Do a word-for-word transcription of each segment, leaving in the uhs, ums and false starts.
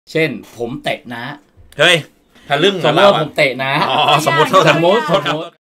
เช่นผมเตะนะเฮ้ยทะลึ่งสมมติว่าผมเตะนะอ๋อสมมติสมมติสมมติ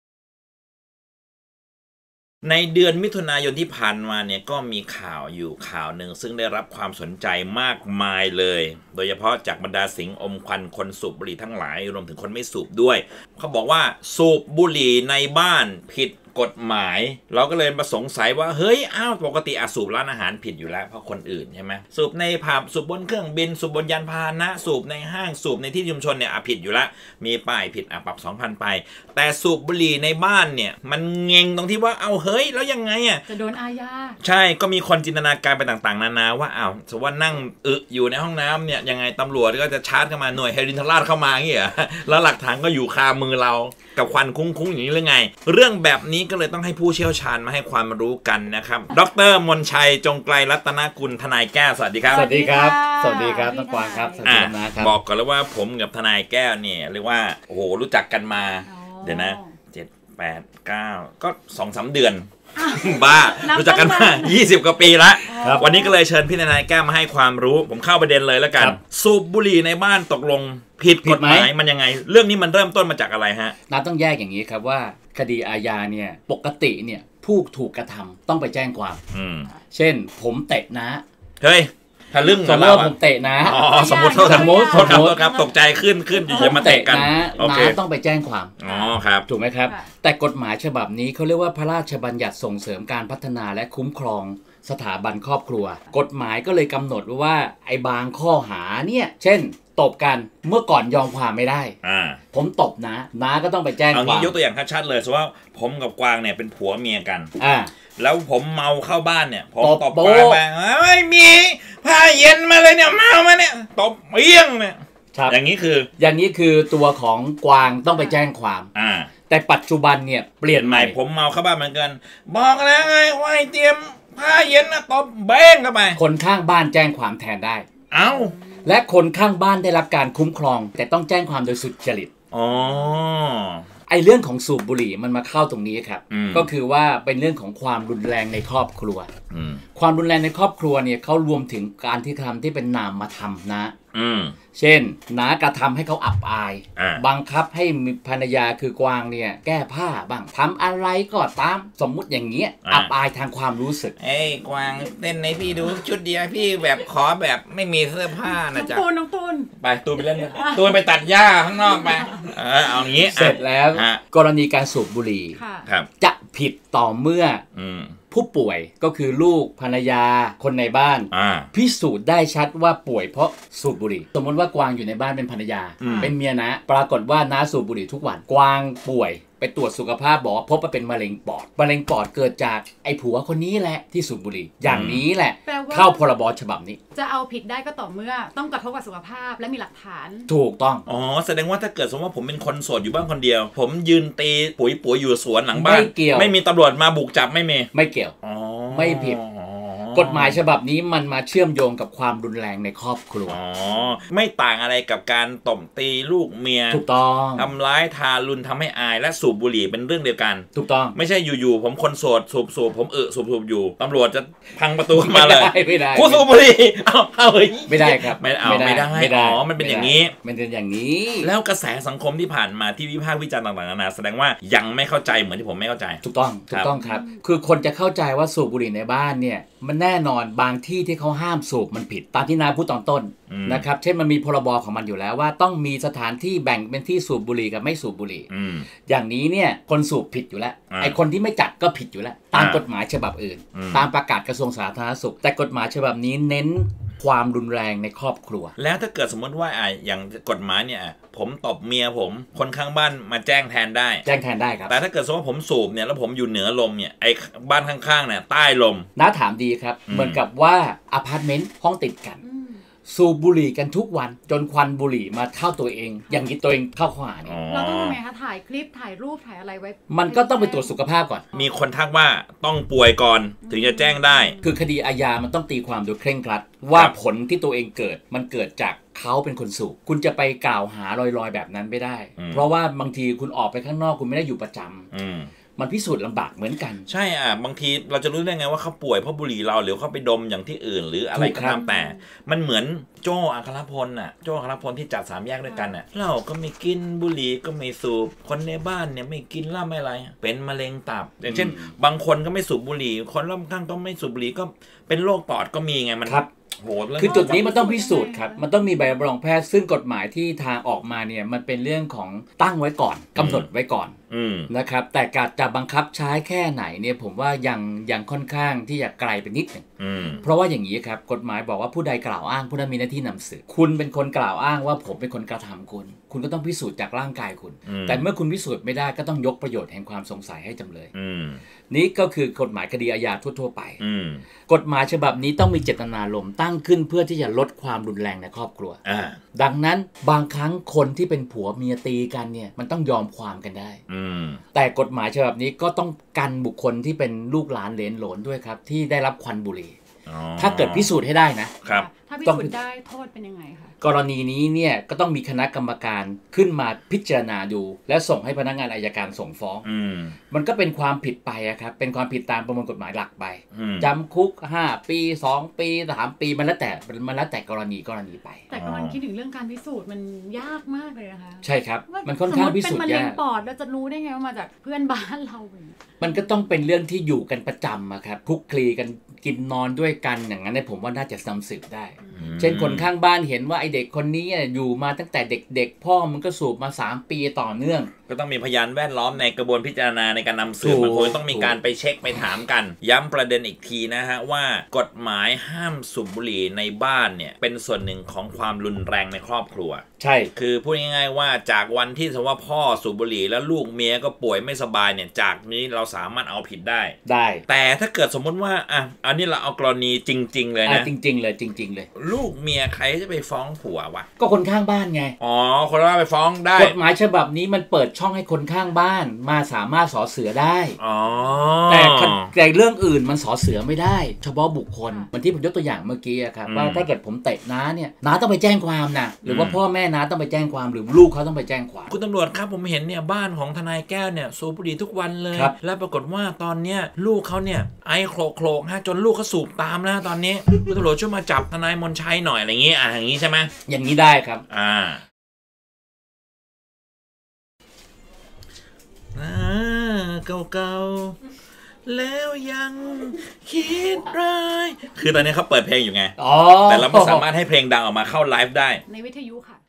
ในเดือนมิถุนายนที่ผ่านมาเนี่ยก็มีข่าวอยู่ข่าวหนึ่งซึ่งได้รับความสนใจมากมายเลยโดยเฉพาะจากบรรดาสิงอมควันคนสูบบุหรี่ทั้งหลายรวมถึงคนไม่สูบด้วยเขาบอกว่าสูบบุหรี่ในบ้านผิดกฎหมายเราก็เลยมาสงสัยว่าเฮ้ยอ้าวปกติอาสูบร้านอาหารผิดอยู่แล้วเพราะคนอื่นใช่ไหมสูบในผับสูบบนเครื่องบินสูบบนยานพาหนะสูบในห้างสูบในที่ชุมชนเนี่ยผิดอยู่แล้วมีป้ายผิดอ่ะปรับ สองพัน ไปแต่สูบบุหรี่ในบ้านเนี่ยมันเงงตรงที่ว่าเอาเฮ้ยแล้วยังไงอ่ะจะโดนอาญาใช่ก็มีคนจินตนาการไปต่างๆนานาว่าอ้าวสมมติว่านั่งอึอยู่ในห้องน้ำเนี่ยยังไงตำรวจก็จะชาร์จเข้ามาหน่วยเฮรินทราชเข้ามาอย่างเงี้ยแล้วหลักฐานก็อยู่คามือเรากับควันคุ้งๆอย่างนี้หรือไงเรื่องแบบนี้ก็เลยต้องให้ผู้เชี่ยวชาญมาให้ความรู้กันนะครับดร.มนชัยจงไกลรัตนกุลทนายแก้วสวัสดีครับสวัสดีครับสวัสดีครับน้องกวางครับสวัสดีนะครับบอกก่อนแล้วว่าผมกับทนายแก้วเนี่ยเรียกว่าโอ้โหรู้จักกันมาเดี๋ยวนะเจ็ด แปด เก้าก็ สองสาม เดือนบ้ารู้จักกันมายี่สิบกว่าปีละวันนี้ก็เลยเชิญพี่ทนายแก้วมาให้ความรู้ผมเข้าประเด็นเลยแล้วกันสูบบุหรี่ในบ้านตกลงผิดกฎหมายมันยังไงเรื่องนี้มันเริ่มต้นมาจากอะไรฮะนับต้องแยกอย่างนี้ครับว่าคดีอาญาเนี่ยปกติเนี่ยผู้ถูกกระทำต้องไปแจ้งความเช่นผมเตะนะเฮ้ยทะลึ่งสมมติว่าผมเตะนะอ๋อสมมติสมมติสมมติครับตกใจขึ้นขึ้นอยู่จะมาเตะกันนะน้าต้องไปแจ้งความอ๋อครับถูกไหมครับแต่กฎหมายฉบับนี้เขาเรียกว่าพระราชบัญญัติส่งเสริมการพัฒนาและคุ้มครองสถาบันครอบครัวกฎหมายก็เลยกำหนดว่าไอ้บางข้อหาเนี่ยเช่นตบกันเมื่อก่อนยอมความไม่ได้ผมตบนะน้าก็ต้องไปแจ้งความเอางี้ยกตัวอย่างชัดๆเลยสมมติว่าผมกับกวางเนี่ยเป็นผัวเมียกันแล้วผมเมาเข้าบ้านเนี่ยผมตบกวางไปไม่มีผ้าเย็นมาเลยเนี่ยเมามาเนี่ยตบเอี้ยงเนี่ยอย่างนี้คืออย่างนี้คือตัวของกวางต้องไปแจ้งความอ่าแต่ปัจจุบันเนี่ยเปลี่ยนใหม่ผมเมาเข้าบ้านเหมือนกันบอกแล้วไงว่าให้เตรียมผ้าเย็นนะตบเบ้งเข้าไปคนข้างบ้านแจ้งความแทนได้เอ้าและคนข้างบ้านได้รับการคุ้มครองแต่ต้องแจ้งความโดยสุจริตอ๋อไอเรื่องของสูบบุหรี่มันมาเข้าตรงนี้ครับก็คือว่าเป็นเรื่องของความรุนแรงในครอบครัวความรุนแรงในครอบครัวเนี่ยเขารวมถึงการที่ทำที่เป็นนามธรรมนะเช่นน้ากระทำให้เขาอับอายบังคับให้ภรรยาคือกวางเนี่ยแก้ผ้าบ้างทำอะไรก็ตามสมมุติอย่างเงี้ยอับอายทางความรู้สึกเอ้ยกวางเต้นในพี่ดูชุดเดียวพี่แบบขอแบบไม่มีเสื้อผ้านะจ๊ะน้องตูนน้องตูนไปตูนไปเล่นตูนไปตัดหญ้าข้างนอกไปเออเอางี้เสร็จแล้วกรณีการสูบบุหรี่จะผิดต่อเมื่อผู้ป่วยก็คือลูกภรรยาคนในบ้านพิสูจน์ได้ชัดว่าป่วยเพราะสูบบุหรี่สมมติว่ากวางอยู่ในบ้านเป็นภรรยาเป็นเมียนะปรากฏว่าน้าสูบบุหรี่ทุกวันกวางป่วยไปตรวจสุขภาพบอกพบว่าเป็นมะเร็งปอดมะเร็งปอดเกิดจากไอ้ผัวคนนี้แหละที่สูบบุหรี่อย่างนี้แหละเข้าพรบฉบับนี้จะเอาผิดได้ก็ต่อเมื่อต้องกระทบกับสุขภาพและมีหลักฐานถูกต้องอ๋อแสดงว่าถ้าเกิดสมมติว่าผมเป็นคนโสดอยู่บ้านคนเดียวผมยืนตีปุ๋ยปุ๋ยอยู่สวนหลังบ้านไม่เกี่ยวไม่มีตำรวจมาบุกจับไม่มีไม่เกี่ยวอ๋อไม่ผิดกฎหมายฉบับนี้มันมาเชื่อมโยงกับความรุนแรงในครอบครัวอ๋อไม่ต่างอะไรกับการตบตีลูกเมียถูกต้องทำร้ายทารุณทำให้อายและสูบบุหรี่เป็นเรื่องเดียวกันถูกต้องไม่ใช่อยู่ๆผมคนโสดสูบสูบผมเออสูบสูบอยู่ตำรวจจะพังประตูมาเลยไม่ได้ผู้สูบบุหรี่เอาเอาเฮ้ยไม่ได้ครับไม่เอาไม่ได้อ๋อมันเป็นอย่างนี้มันเป็นอย่างนี้แล้วกระแสสังคมที่ผ่านมาที่วิพากษ์วิจารณ์ต่างๆนานาแสดงว่ายังไม่เข้าใจเหมือนที่ผมไม่เข้าใจถูกต้องถูกต้องครับคือคนจะเข้าใจว่าสูบบุหรี่ในบ้านเนี่ยมันแน่นอนบางที่ที่เขาห้ามสูบมันผิดตามที่นายพูดตอนต้นนะครับเช่นมันมีพรบของมันอยู่แล้วว่าต้องมีสถานที่แบ่งเป็นที่สูบบุหรี่กับไม่สูบบุหรี่อย่างนี้เนี่ยคนสูบผิดอยู่แล้วไอ้คนที่ไม่จัดก็ผิดอยู่แล้วตามกฎหมายฉบับอื่นตามประกาศกระทรวงสาธารณสุขแต่กฎหมายฉบับนี้เน้นความรุนแรงในครอบครัวแล้วถ้าเกิดสมมติว่าอ่ะอย่างกฎหมายเนี่ยผมตบเมียผมคนข้างบ้านมาแจ้งแทนได้แจ้งแทนได้ครับแต่ถ้าเกิดสมมติว่าผมสูบเนี่ยแล้วผมอยู่เหนือลมเนี่ยไอ้บ้านข้างๆเนี่ยใต้ลมน้าถามดีครับเหมือนกับว่าอพาร์ตเมนต์ห้องติดกันสูบบุหรี่กันทุกวันจนควันบุหรี่มาเข้าตัวเองอย่างนี้ตัวเองเข้าข้อหาเนี่ยเราต้องทำไงคะถ่ายคลิปถ่ายรูปถ่ายอะไรไว้มันก็ต้องไปตรวจสุขภาพก่อนมีคนทักว่าต้องป่วยก่อนถึงจะแจ้งได้คือคดีอาญามันต้องตีความโดยเคร่งครัดว่าผลที่ตัวเองเกิดมันเกิดจากเขาเป็นคนสูบคุณจะไปกล่าวหาลอยๆแบบนั้นไม่ได้เพราะว่าบางทีคุณออกไปข้างนอกคุณไม่ได้อยู่ประจำมันพิสูจน์ลำบากเหมือนกันใช่อ่ะบางทีเราจะรู้ได้ไงว่าเขาป่วยเพราะบุหรี่เราหรือเขาไปดมอย่างที่อื่นหรืออะไรก็ตามแต่มันเหมือนโจ้อัครพลน่ะโจ้อัครพลที่จัดสามแยกด้วยกันน่ะเราก็ไม่กินบุหรี่ก็ไม่สูบคนในบ้านเนี่ยไม่กินเหล้าไม่อะไรเป็นมะเร็งตับอย่างเช่นบางคนก็ไม่สูบบุหรี่คนรอบข้างก็ไม่สูบบุหรี่ก็เป็นโรคปอดก็มีไงมันคือจุดนี้มันต้องพิสูจน์ครับมันต้องมีใบรับรองแพทย์ซึ่งกฎหมายที่ทางออกมาเนี่ยมันเป็นเรื่องของตั้งไว้ก่อนกำหนดไว้ก่อนนะครับแต่การจะบังคับใช้แค่ไหนเนี่ยผมว่ายังยังค่อนข้างที่จะไกลไปนิดหนึ่งเพราะว่าอย่างนี้ครับกฎหมายบอกว่าผู้ใดกล่าวอ้างผู้นั้นมีหน้าที่นำสืบคุณเป็นคนกล่าวอ้างว่าผมเป็นคนกระทำคุณคุณก็ต้องพิสูจน์จากร่างกายคุณแต่เมื่อคุณพิสูจน์ไม่ได้ก็ต้องยกประโยชน์แห่งความสงสัยให้จำเลยนี่ก็คือกฎหมายคดีอาญาทั่วๆไปกฎหมายฉบับนี้ต้องมีเจตนารมณ์ตั้งขึ้นเพื่อที่จะลดความรุนแรงในครอบครัวดังนั้นบางครั้งคนที่เป็นผัวเมียตีกันเนี่ยมันต้องยอมความกันได้แต่กฎหมายฉบับนี้ก็ต้องกันบุคคลที่เป็นลูกหลานเหลนโหลนด้วยครับที่ได้รับควันบุหรี่ถ้าเกิดพิสูจน์ให้ได้นะครับถ้าพิสูจน์ได้โทษเป็นยังไงคะกรณีนี้เนี่ยก็ต้องมีคณะกรรมการขึ้นมาพิจารณาดูและส่งให้พนักงานอัยการส่งฟ้องมันก็เป็นความผิดไปครับเป็นความผิดตามประมวลกฎหมายหลักไปจำคุกห้าปีสองปีสามปีมันแล้วแต่มันแล้วแต่กรณีกรณีไปแต่กำลังคิดถึงเรื่องการพิสูจน์มันยากมากเลยนะคะใช่ครับมันค่อนข้างพิสูจน์ยากเป็นมะเร็งปอดเราจะรู้ได้ไงว่ามาจากเพื่อนบ้านเรามันก็ต้องเป็นเรื่องที่อยู่กันประจำอะครับคลุกคลีกันกินนอนด้วยกันอย่างนั้นผมว่าน่าจะนำสืบได้เช่นคนข้างบ้านเห็นว่าไอเด็กคนนี้อยู่มาตั้งแต่เด็กๆพ่อมันก็สูบมาสามปีต่อเนื่องก็ต้องมีพยานแวดล้อมในกระบวนพิจารณาในการนำสืบมันคงต้องมีการไปเช็คไปถามกันย้ำประเด็นอีกทีนะฮะว่ากฎหมายห้ามสูบบุหรี่ในบ้านเนี่ยเป็นส่วนหนึ่งของความรุนแรงในครอบครัวใช่คือพูดง่ายๆว่าจากวันที่สมมติว่าพ่อสูบบุหรี่แล้วลูกเมียก็ป่วยไม่สบายเนี่ยจากนี้เราสามารถเอาผิดได้ได้แต่ถ้าเกิดสมมุติว่าอ่ะอันนี้เราเอากรณีจริงๆเลยนะจริงๆเลยจริงๆเลยลูกเมียใครจะไปฟ้องผัววะก็คนข้างบ้านไงอ๋อคนว่าไปฟ้องได้กฎหมายฉบับนี้มันเปิดช่องให้คนข้างบ้านมาสามารถสอเสือได้อ๋อแต่แต่เรื่องอื่นมันสอเสือไม่ได้เฉพาะบุคคลเหมือนที่ผมยกตัวอย่างเมื่อกี้ครับว่าถ้าเกิดผมเตะน้าเนี่ยน้าต้องไปแจ้งความนะหรือว่าพ่อแม่น้าต้องไปแจ้งความหรือลูกเขาต้องไปแจ้งความคุณตำรวจครับผมเห็นเนี่ยบ้านของทนายแก้วเนี่ยสูบบุหรี่ทุกวันเลยแล้วปรากฏว่าตอนเนี้ยลูกเขาเนี่ยไอโคลโคลฮะจนลูกเขาสูบตามนะตอนนี้คุณตำรวจช่วยมาจับทนายมนชัยหน่อยอะไรอย่างงี้อ่ะอย่างงี้ใช่ไหมอย่างนี้ได้ครับอ่าอ่าเก่าๆแล้วยังคิดร้ายคือตอนนี้เขาเปิดเพลงอยู่ไงแต่เราไม่สามารถให้เพลงดังออกมาเข้าไลฟ์ได้ในวิทยุค่ะ